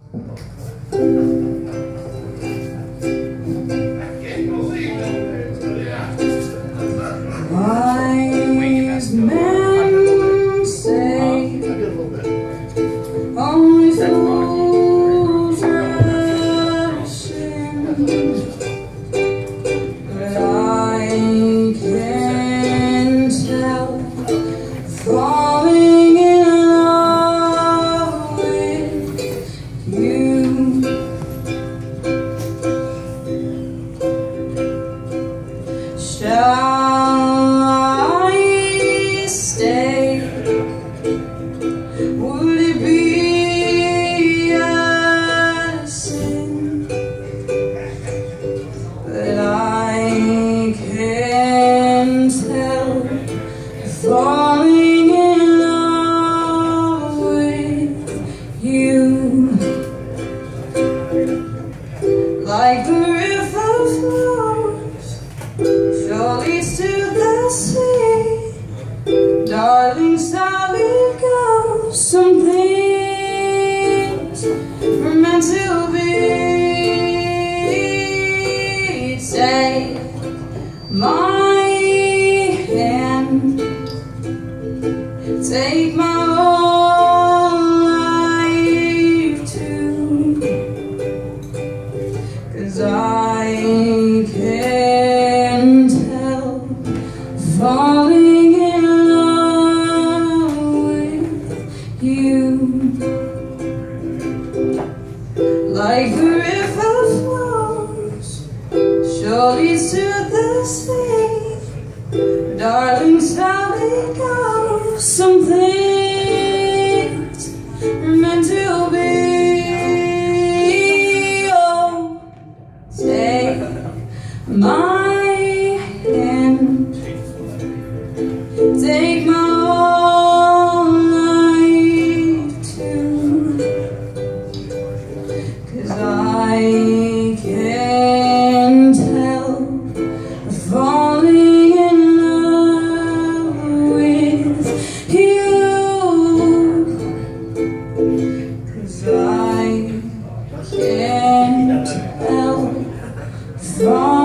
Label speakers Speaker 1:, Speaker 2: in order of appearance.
Speaker 1: Wise men say only fools rush in, but I can tell, falling in love with you. Shall I stay? Would it be a sin? But I can tell, falling in love with you. Like the river flows surely to the sea, darling, solid goes. Some things were meant to be. Take my hand, take my whole life too, 'cause I can tell, falling in love with you. Like the river flows surely to the sea, darling, slowly goes. Some things are meant to be. Oh, take my hand, take my whole life too, 'cause I can tell, falling in love with you. 'Cause I can tell, falling